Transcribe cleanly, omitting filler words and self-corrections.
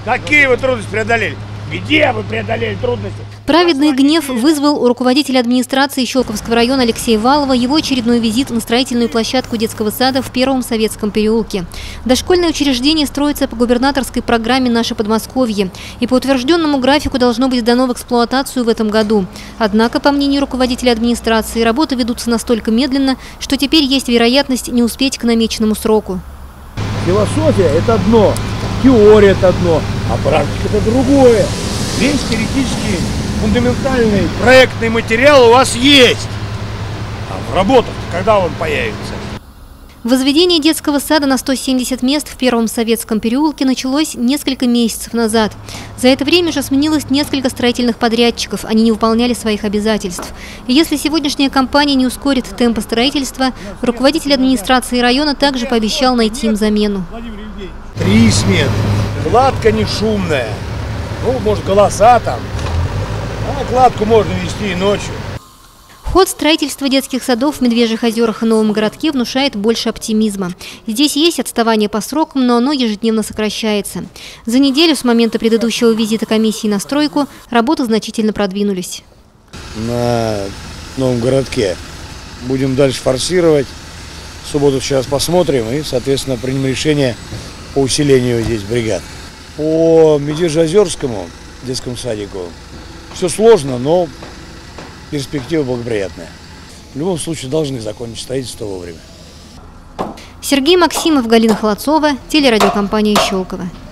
Какие вы трудности преодолели? Где вы преодолели трудности? Праведный гнев вызвал у руководителя администрации Щелковского района Алексея Валова его очередной визит на строительную площадку детского сада в Первом Советском переулке. Дошкольное учреждение строится по губернаторской программе «Наше Подмосковье» и по утвержденному графику должно быть сдано в эксплуатацию в этом году. Однако, по мнению руководителя администрации, работы ведутся настолько медленно, что теперь есть вероятность не успеть к намеченному сроку. Философия – это одно, теория – это одно, а практика – это другое. Весь теоретический, фундаментальный проектный материал у вас есть. А в работах когда он появится? Возведение детского сада на 170 мест в Первом Советском переулке началось несколько месяцев назад. За это время же сменилось несколько строительных подрядчиков, они не выполняли своих обязательств. И если сегодняшняя компания не ускорит темпы строительства, руководитель администрации района также пообещал найти им замену. 3 смены. Кладка не шумная. Ну, может, голоса там. А кладку можно вести и ночью. Ход строительства детских садов в Медвежьих озерах и Новом городке внушает больше оптимизма. Здесь есть отставание по срокам, но оно ежедневно сокращается. За неделю с момента предыдущего визита комиссии на стройку работы значительно продвинулись. На Новом городке будем дальше форсировать. В субботу сейчас посмотрим и, соответственно, примем решение по усилению здесь бригад. По Медвежьеозерскому детскому садику все сложно, но перспектива благоприятная. В любом случае должны закончить строительство вовремя. Сергей Максимов, Галина Холодцова, телерадиокомпания «Щелково».